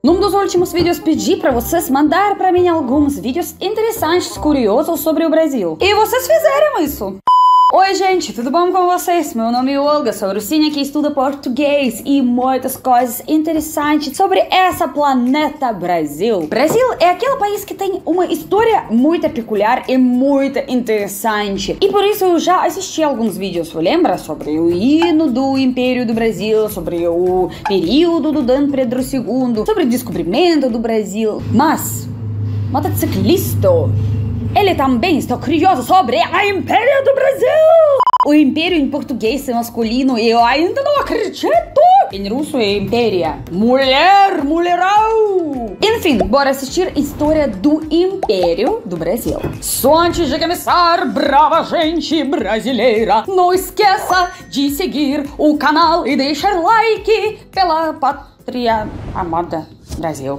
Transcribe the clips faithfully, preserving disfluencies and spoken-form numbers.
Num dos últimos vídeos pedi para vocês mandar para mim alguns vídeos interessantes, curiosos sobre o Brasil. E vocês fizeram isso! Oi gente, tudo bom com vocês? Meu nome é Olga, sou russinha que estuda português e muitas coisas interessantes sobre essa planeta Brasil. Brasil é aquele país que tem uma história muito peculiar e muito interessante. E por isso eu já assisti alguns vídeos, lembra? Sobre o hino do Império do Brasil, sobre o período do Dom Pedro segundo, sobre o descobrimento do Brasil. Mas, motociclista, ele também está curioso sobre a Império do Brasil! O Império em português é masculino e eu ainda não acredito! Em russo é Impéria. Mulher, mulherão! Enfim, bora assistir a história do Império do Brasil. Só antes de começar, brava gente brasileira, não esqueça de seguir o canal e deixar like pela pátria amada Brasil.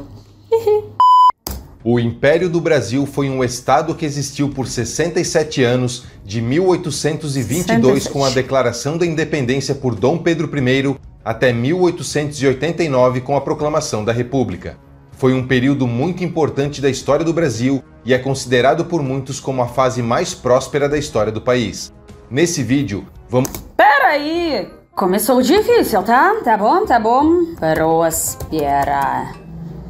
O Império do Brasil foi um estado que existiu por sessenta e sete anos, de mil oitocentos e vinte e dois, com a declaração da independência por Dom Pedro I, até mil oitocentos e oitenta e nove, com a proclamação da República. Foi um período muito importante da história do Brasil e é considerado por muitos como a fase mais próspera da história do país. Nesse vídeo, vamos... Pera aí! Começou difícil, tá? Tá bom, tá bom. Próspera.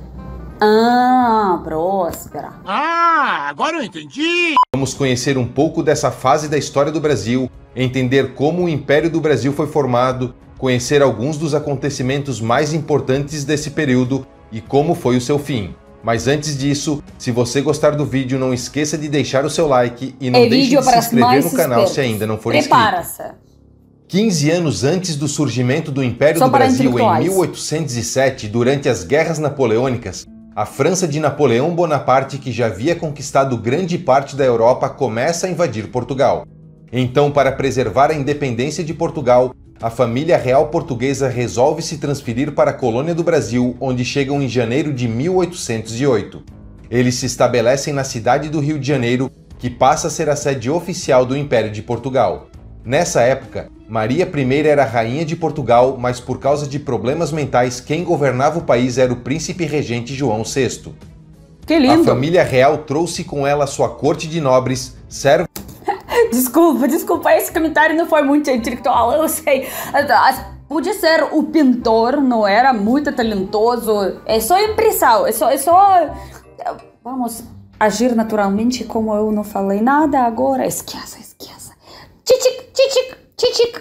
Ah, próspera. Ah, agora eu entendi! Vamos conhecer um pouco dessa fase da história do Brasil, entender como o Império do Brasil foi formado, conhecer alguns dos acontecimentos mais importantes desse período e como foi o seu fim. Mas antes disso, se você gostar do vídeo, não esqueça de deixar o seu like e não é deixe de se inscrever no canal se ainda não for inscrito. Prepara-se! quinze anos antes do surgimento do Império do Brasil, em mil oitocentos e sete, durante as Guerras Napoleônicas, a França de Napoleão Bonaparte, que já havia conquistado grande parte da Europa, começa a invadir Portugal. Então, para preservar a independência de Portugal, a família real portuguesa resolve se transferir para a colônia do Brasil, onde chegam em janeiro de mil oitocentos e oito. Eles se estabelecem na cidade do Rio de Janeiro, que passa a ser a sede oficial do Império de Portugal. Nessa época, Maria I era rainha de Portugal, mas por causa de problemas mentais, quem governava o país era o príncipe regente João sexto. Que lindo! A família real trouxe com ela sua corte de nobres, servos... Desculpa, desculpa, esse comentário não foi muito intelectual, eu sei. Podia ser o pintor, não era muito talentoso. É só impressão, é só... É só... Vamos agir naturalmente, como eu não falei nada agora. Esqueça, esqueça. Tchichic, tchichic, tchichic.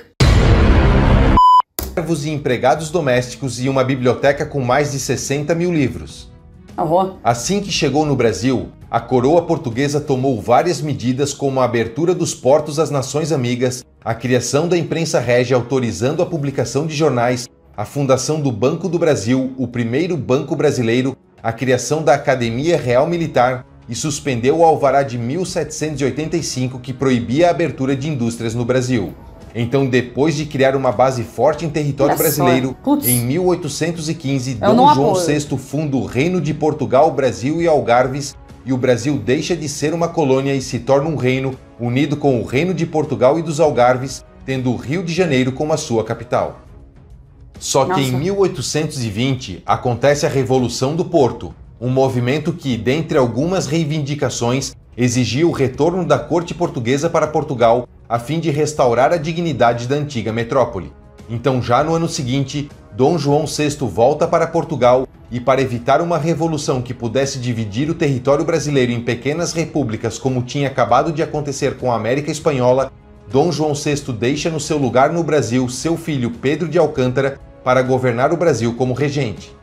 Servos e empregados domésticos e uma biblioteca com mais de sessenta mil livros. Uhum. Assim que chegou no Brasil, a coroa portuguesa tomou várias medidas, como a abertura dos portos às nações amigas, a criação da imprensa régia autorizando a publicação de jornais, a fundação do Banco do Brasil, o primeiro banco brasileiro, a criação da Academia Real Militar, e suspendeu o alvará de mil setecentos e oitenta e cinco que proibia a abertura de indústrias no Brasil. Então, depois de criar uma base forte em território brasileiro, em mil oitocentos e quinze, Dom João sexto funda o Reino de Portugal, Brasil e Algarves, e o Brasil deixa de ser uma colônia e se torna um reino, unido com o Reino de Portugal e dos Algarves, tendo o Rio de Janeiro como a sua capital. Só que Nossa. Em mil oitocentos e vinte acontece a Revolução do Porto, um movimento que, dentre algumas reivindicações, exigia o retorno da corte portuguesa para Portugal a fim de restaurar a dignidade da antiga metrópole. Então, já no ano seguinte, Dom João sexto volta para Portugal e, para evitar uma revolução que pudesse dividir o território brasileiro em pequenas repúblicas, como tinha acabado de acontecer com a América Espanhola, Dom João sexto deixa no seu lugar no Brasil seu filho Pedro de Alcântara para governar o Brasil como regente.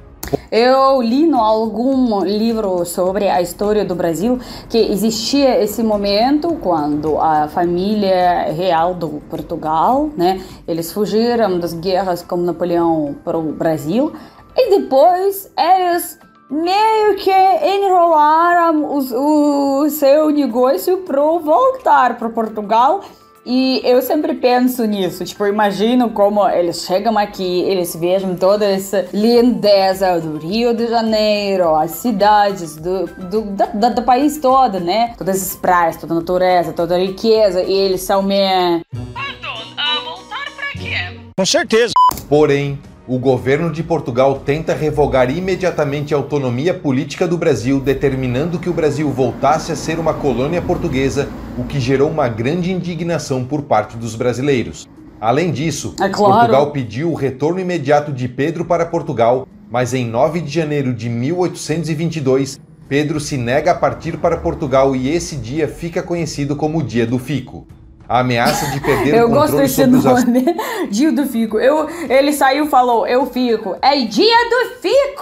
Eu li em algum livro sobre a história do Brasil que existia esse momento quando a família real do Portugal, né, eles fugiram das guerras com Napoleão para o Brasil e depois eles meio que enrolaram os, o seu negócio para voltar para Portugal. E eu sempre penso nisso, tipo, imagino como eles chegam aqui, eles vejam toda essa lindeza do Rio de Janeiro, as cidades do, do, do, do país todo, né? Todas essas praias, toda a natureza, toda a riqueza, e eles são meio... Pardon, a voltar pra quê? Com certeza. Porém, o governo de Portugal tenta revogar imediatamente a autonomia política do Brasil, determinando que o Brasil voltasse a ser uma colônia portuguesa, o que gerou uma grande indignação por parte dos brasileiros. Além disso, é claro. Portugal pediu o retorno imediato de Pedro para Portugal, mas em nove de janeiro de mil oitocentos e vinte e dois, Pedro se nega a partir para Portugal e esse dia fica conhecido como o Dia do Fico. A ameaça de perder eu o controle gosto desse sobre os nome, Dia do Fico. Eu, ele saiu e falou, eu fico. É Dia do Fico!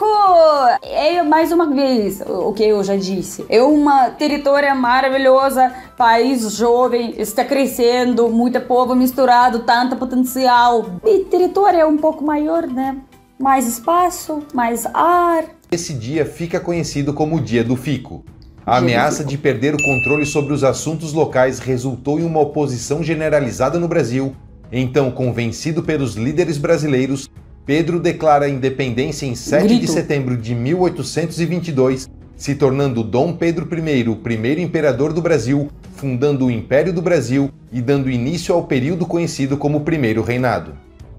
É mais uma vez o que eu já disse. É uma território maravilhosa, país jovem, está crescendo, muito povo misturado, tanto potencial. E território é um pouco maior, né? Mais espaço, mais ar. Esse dia fica conhecido como o Dia do Fico. A ameaça de perder o controle sobre os assuntos locais resultou em uma oposição generalizada no Brasil. Então, convencido pelos líderes brasileiros, Pedro declara a independência em sete Grito. de setembro de mil oitocentos e vinte e dois, se tornando Dom Pedro I o primeiro imperador do Brasil, fundando o Império do Brasil e dando início ao período conhecido como Primeiro Reinado.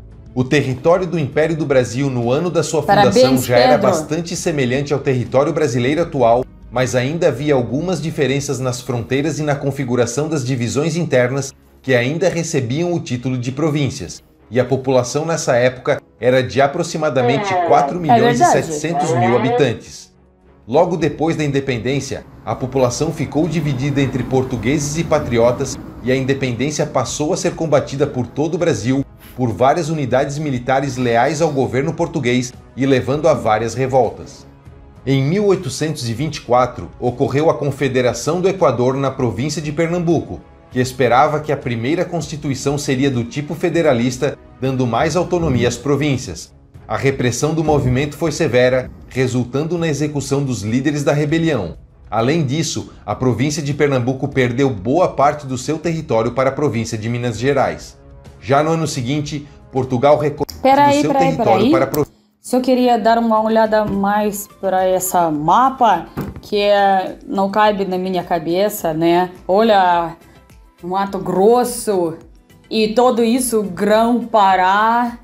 O território do Império do Brasil no ano da sua fundação Parabéns, já era Pedro. bastante semelhante ao território brasileiro atual, mas ainda havia algumas diferenças nas fronteiras e na configuração das divisões internas que ainda recebiam o título de províncias. E a população nessa época era de aproximadamente quatro milhões e setecentos mil habitantes. Logo depois da independência, a população ficou dividida entre portugueses e patriotas e a independência passou a ser combatida por todo o Brasil por várias unidades militares leais ao governo português e levando a várias revoltas. Em mil oitocentos e vinte e quatro, ocorreu a Confederação do Equador na província de Pernambuco, que esperava que a primeira Constituição seria do tipo federalista, dando mais autonomia às províncias. A repressão do movimento foi severa, resultando na execução dos líderes da rebelião. Além disso, a província de Pernambuco perdeu boa parte do seu território para a província de Minas Gerais. Já no ano seguinte, Portugal reconheceu Peraí, seu peraí, território peraí. para a província. Se eu queria dar uma olhada mais para essa mapa, que é, não cabe na minha cabeça, né? Olha, Mato Grosso e tudo isso, Grão-Pará,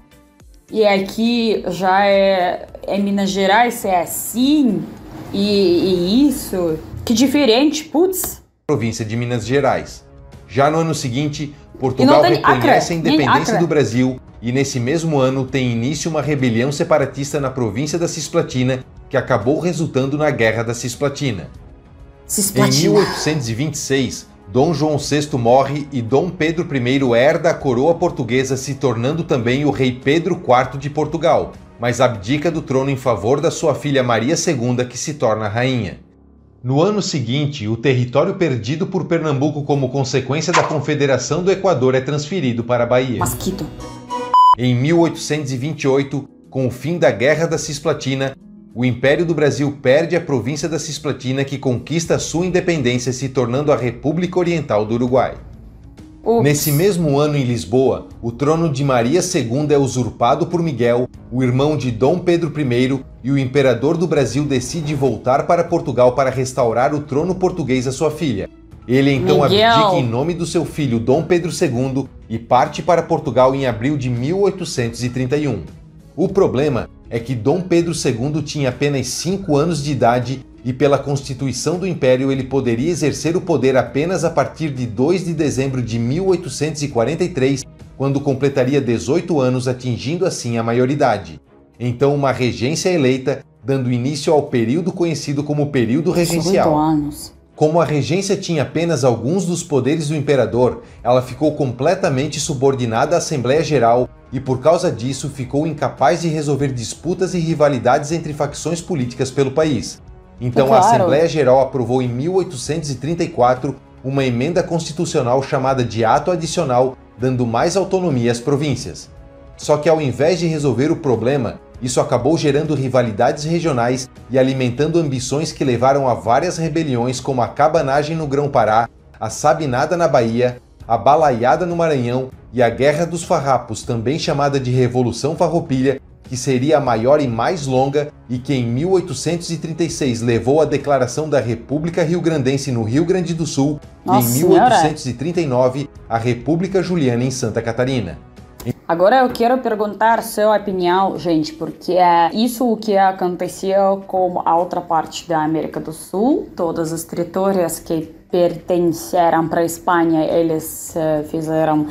e aqui já é, é Minas Gerais, é assim, e, e isso, que diferente, putz. Província de Minas Gerais. Já no ano seguinte, Portugal reconhece a independência do Brasil e nesse mesmo ano tem início uma rebelião separatista na província da Cisplatina, que acabou resultando na Guerra da Cisplatina. Cisplatina. Em mil oitocentos e vinte e seis, Dom João sexto morre e Dom Pedro I herda a coroa portuguesa, se tornando também o rei Pedro quarto de Portugal, mas abdica do trono em favor da sua filha Maria segunda, que se torna rainha. No ano seguinte, o território perdido por Pernambuco como consequência da Confederação do Equador é transferido para a Bahia. Mosquito. Em mil oitocentos e vinte e oito, com o fim da Guerra da Cisplatina, o Império do Brasil perde a província da Cisplatina, que conquista sua independência, se tornando a República Oriental do Uruguai. Ups. Nesse mesmo ano, em Lisboa, o trono de Maria segunda é usurpado por Miguel, o irmão de Dom Pedro I, e o imperador do Brasil decide voltar para Portugal para restaurar o trono português à sua filha. Ele então Miguel. abdica em nome do seu filho Dom Pedro segundo e parte para Portugal em abril de mil oitocentos e trinta e um. O problema é que Dom Pedro segundo tinha apenas cinco anos de idade e pela Constituição do Império ele poderia exercer o poder apenas a partir de dois de dezembro de mil oitocentos e quarenta e três, quando completaria dezoito anos, atingindo assim a maioridade. Então uma regência eleita, dando início ao período conhecido como período regencial. dezoito anos. Como a regência tinha apenas alguns dos poderes do imperador, ela ficou completamente subordinada à Assembleia Geral e, por causa disso, ficou incapaz de resolver disputas e rivalidades entre facções políticas pelo país. Então, É claro. a Assembleia Geral aprovou em mil oitocentos e trinta e quatro uma emenda constitucional chamada de Ato Adicional, dando mais autonomia às províncias. Só que, ao invés de resolver o problema, isso acabou gerando rivalidades regionais e alimentando ambições que levaram a várias rebeliões, como a cabanagem no Grão-Pará, a sabinada na Bahia, a balaiada no Maranhão e a Guerra dos Farrapos, também chamada de Revolução Farroupilha, que seria a maior e mais longa e que em mil oitocentos e trinta e seis levou à declaração da República Rio-Grandense no Rio Grande do Sul. Nossa e em mil oitocentos e trinta e nove a República Juliana em Santa Catarina. Agora eu quero perguntar sua opinião, gente, porque é isso o que aconteceu com a outra parte da América do Sul. Todas as territórios que pertenceram para a Espanha, eles uh, fizeram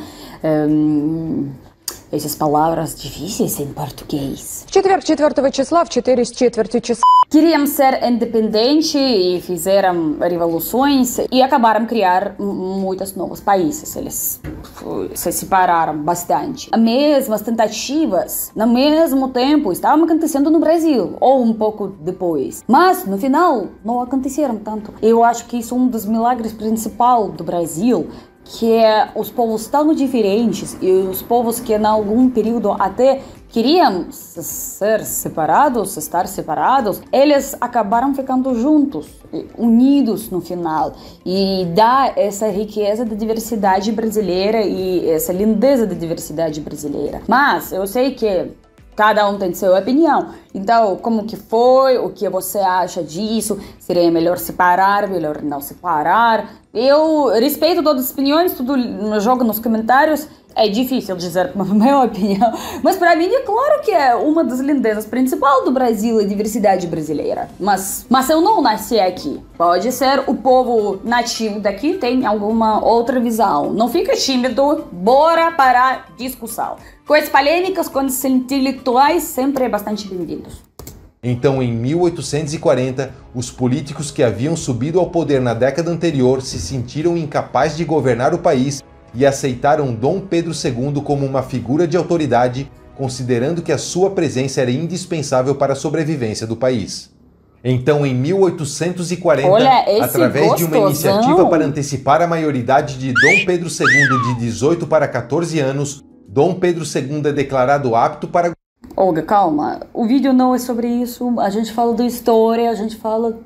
um, essas palavras difíceis em português. В четверг, четвертого числа, в четыре с четвертью часа. Queriam ser independentes e fizeram revoluções e acabaram criar muitos novos países. Eles se separaram bastante. As mesmas tentativas, no mesmo tempo, estavam acontecendo no Brasil, ou um pouco depois. Mas, no final, não aconteceram tanto. Eu acho que isso é um dos milagres principais do Brasil, que é os povos tão diferentes e os povos que em algum período até queriam ser separados, estar separados, eles acabaram ficando juntos, unidos no final, e dá essa riqueza da diversidade brasileira e essa lindeza da diversidade brasileira. Mas eu sei que cada um tem sua opinião. Então, como que foi? O que você acha disso? Seria melhor separar, melhor não separar? Eu respeito todas as opiniões, tudo jogo nos comentários. É difícil dizer a minha opinião, mas para mim é claro que é uma das lindezas principais do Brasil, a diversidade brasileira. Mas, mas eu não nasci aqui. Pode ser o povo nativo daqui tem alguma outra visão. Não fica tímido, bora para a discussão. Coisas polêmicas com os intelectuais sempre é bastante bem-vindos. Então, em mil oitocentos e quarenta, os políticos que haviam subido ao poder na década anterior se sentiram incapazes de governar o país e aceitaram Dom Pedro segundo como uma figura de autoridade, considerando que a sua presença era indispensável para a sobrevivência do país. Então, em mil oitocentos e quarenta, Olha, através gostosão. de uma iniciativa para antecipar a maioridade de Dom Pedro segundo de dezoito para quatorze anos, Dom Pedro segundo é declarado apto para... Olga, calma. O vídeo não é sobre isso. A gente fala da história, a gente fala...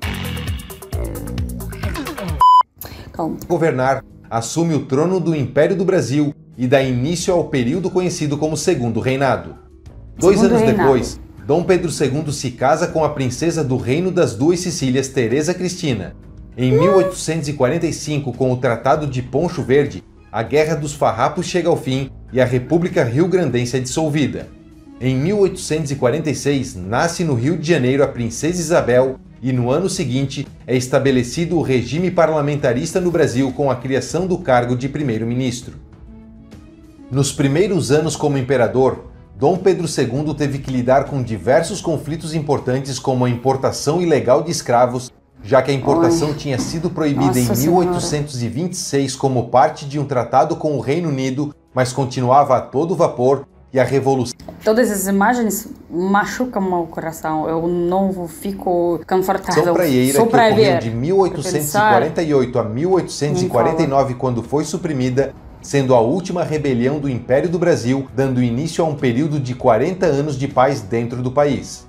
Calma. governar, assume o trono do Império do Brasil e dá início ao período conhecido como Segundo Reinado. Dois Segundo anos Reinado. depois, Dom Pedro segundo se casa com a princesa do Reino das Duas Sicílias, Teresa Cristina. Em mil oitocentos e quarenta e cinco, com o Tratado de Poncho Verde, a Guerra dos Farrapos chega ao fim e a República Rio-Grandense é dissolvida. Em mil oitocentos e quarenta e seis, nasce no Rio de Janeiro a Princesa Isabel e no ano seguinte é estabelecido o regime parlamentarista no Brasil com a criação do cargo de primeiro-ministro. Nos primeiros anos como imperador, Dom Pedro segundo teve que lidar com diversos conflitos importantes como a importação ilegal de escravos, já que a importação Oi. tinha sido proibida Nossa em mil oitocentos e vinte e seis como parte de um tratado com o Reino Unido, mas continuava a todo vapor, e a Revolução. Todas as imagens machucam meu coração. Eu não fico confortável. Praieira, Só que para ocorreu ver, de mil oitocentos e quarenta e oito a mil oitocentos e quarenta e nove, quando foi suprimida, sendo a última rebelião do Império do Brasil, dando início a um período de quarenta anos de paz dentro do país.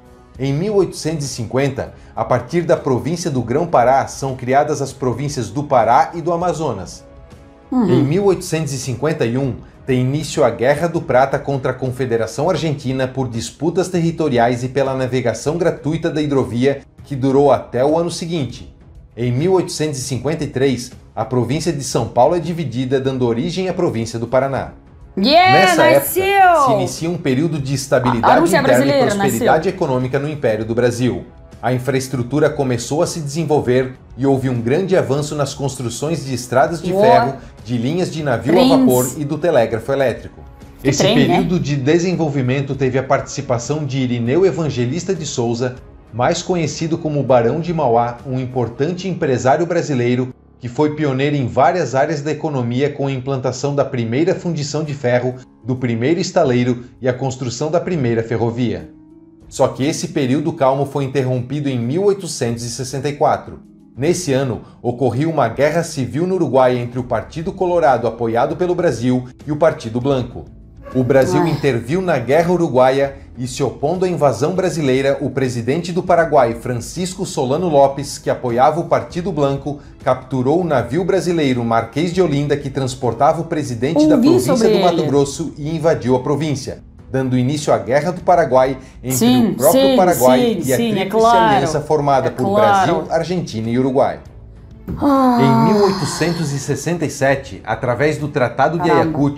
Em mil oitocentos e cinquenta, a partir da província do Grão-Pará, são criadas as províncias do Pará e do Amazonas. Uhum. Em mil oitocentos e cinquenta e um, tem início a Guerra do Prata contra a Confederação Argentina por disputas territoriais e pela navegação gratuita da hidrovia, que durou até o ano seguinte. Em mil oitocentos e cinquenta e três, a província de São Paulo é dividida, dando origem à província do Paraná. Yeah, Nessa nasceu! época, se inicia um período de estabilidade interna e prosperidade nasceu. econômica no Império do Brasil. A infraestrutura começou a se desenvolver e houve um grande avanço nas construções de estradas de What? ferro, de linhas de navio Trens. a vapor e do telégrafo elétrico. Que Esse trem, período né? de desenvolvimento teve a participação de Irineu Evangelista de Souza, mais conhecido como Barão de Mauá, um importante empresário brasileiro que foi pioneiro em várias áreas da economia com a implantação da primeira fundição de ferro, do primeiro estaleiro e a construção da primeira ferrovia. Só que esse período calmo foi interrompido em mil oitocentos e sessenta e quatro. Nesse ano, ocorreu uma guerra civil no Uruguai entre o Partido Colorado, apoiado pelo Brasil, e o Partido Blanco. O Brasil Ai. interviu na Guerra Uruguaia e, se opondo à invasão brasileira, o presidente do Paraguai, Francisco Solano Lopes, que apoiava o Partido Blanco, capturou o navio brasileiro Marquês de Olinda, que transportava o presidente Ouvi da província sobre do Mato ele. Grosso, e invadiu a província, dando início à Guerra do Paraguai entre Sim, o próprio sim, Paraguai sim, e a sim, é Tríplice claro. Aliança formada É por claro. Brasil, Argentina e Uruguai. Ah. Em mil oitocentos e sessenta e sete, através do Tratado de Caramba. Ayacucho,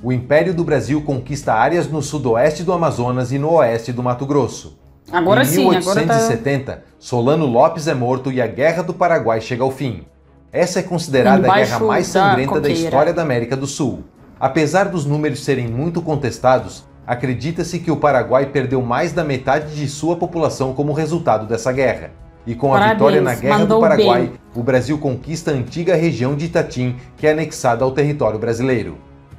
o Império do Brasil conquista áreas no sudoeste do Amazonas e no oeste do Mato Grosso. Agora em sim, mil oitocentos e setenta, agora tá... Solano Lopes é morto e a Guerra do Paraguai chega ao fim. Essa é considerada a guerra mais sangrenta da, da história da América do Sul. Apesar dos números serem muito contestados, acredita-se que o Paraguai perdeu mais da metade de sua população como resultado dessa guerra. E com a Parabéns, vitória na Guerra do Paraguai, bem. o Brasil conquista a antiga região de Itatim, que é anexada ao território brasileiro.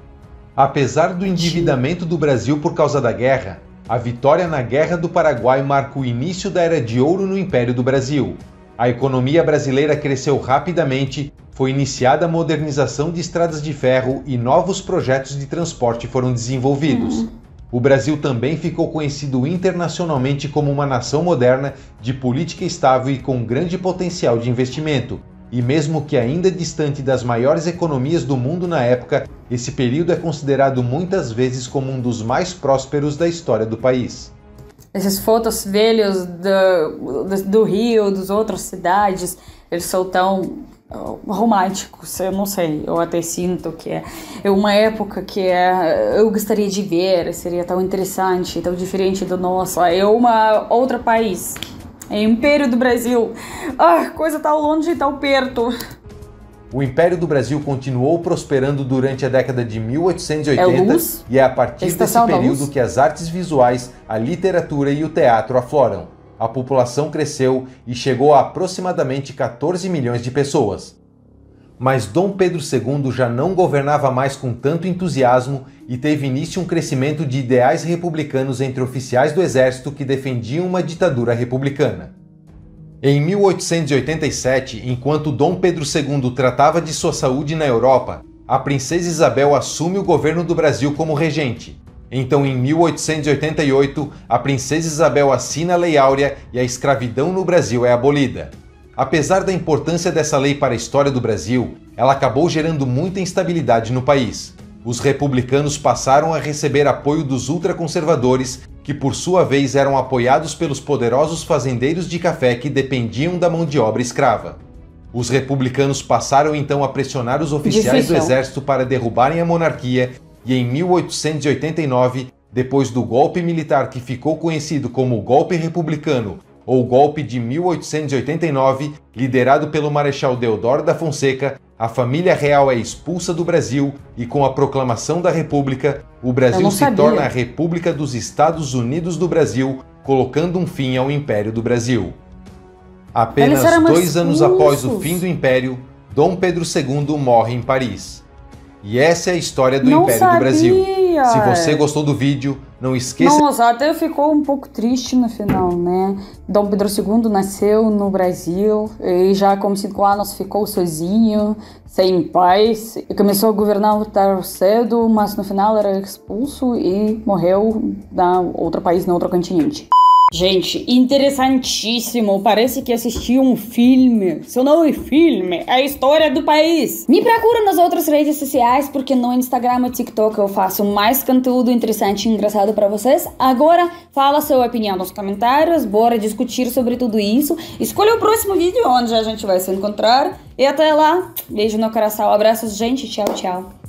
Apesar do endividamento do Brasil por causa da guerra, a vitória na Guerra do Paraguai marca o início da Era de Ouro no Império do Brasil. A economia brasileira cresceu rapidamente, foi iniciada a modernização de estradas de ferro e novos projetos de transporte foram desenvolvidos. Uhum. O Brasil também ficou conhecido internacionalmente como uma nação moderna, de política estável e com grande potencial de investimento. E mesmo que ainda distante das maiores economias do mundo na época, esse período é considerado muitas vezes como um dos mais prósperos da história do país. Essas fotos velhas do, do, do Rio, das outras cidades, eles são tão românticos, eu não sei, eu até sinto que é, é uma época que é, eu gostaria de ver, seria tão interessante, tão diferente do nosso, é uma outro país, é o Império do Brasil, ah, coisa tão longe e tão perto. O Império do Brasil continuou prosperando durante a década de mil oitocentos e oitenta é e é a partir desse período que as artes visuais, a literatura e o teatro afloram. A população cresceu e chegou a aproximadamente quatorze milhões de pessoas. Mas Dom Pedro segundo já não governava mais com tanto entusiasmo e teve início um crescimento de ideais republicanos entre oficiais do exército que defendiam uma ditadura republicana. Em mil oitocentos e oitenta e sete, enquanto Dom Pedro segundo tratava de sua saúde na Europa, a princesa Isabel assume o governo do Brasil como regente. Então, em mil oitocentos e oitenta e oito, a princesa Isabel assina a Lei Áurea e a escravidão no Brasil é abolida. Apesar da importância dessa lei para a história do Brasil, ela acabou gerando muita instabilidade no país. Os republicanos passaram a receber apoio dos ultraconservadores, que por sua vez eram apoiados pelos poderosos fazendeiros de café que dependiam da mão de obra escrava. Os republicanos passaram então a pressionar os oficiais Difícil. do exército para derrubarem a monarquia e em mil oitocentos e oitenta e nove, depois do golpe militar que ficou conhecido como o Golpe Republicano ou Golpe de mil oitocentos e oitenta e nove, liderado pelo Marechal Deodoro da Fonseca, a família real é expulsa do Brasil e com a proclamação da República, o Brasil se sabia. torna a República dos Estados Unidos do Brasil, colocando um fim ao Império do Brasil. Apenas dois anos após o fim do Império, Dom Pedro segundo morre em Paris. E essa é a história do não Império sabia. do Brasil. Se você gostou do vídeo, não esqueça... Nossa, até ficou um pouco triste no final, né? Dom Pedro segundo nasceu no Brasil e já com cinco anos ficou sozinho, sem pais. E começou a governar cedo, mas no final era expulso e morreu em outro país, em outro continente. Gente, interessantíssimo, parece que assisti um filme, seu nome é filme, é a história do país. Me procura nas outras redes sociais, porque no Instagram e TikTok eu faço mais conteúdo interessante e engraçado pra vocês. Agora, fala sua opinião nos comentários, bora discutir sobre tudo isso. Escolha o próximo vídeo onde a gente vai se encontrar. E até lá, beijo no coração, abraços, gente, tchau, tchau.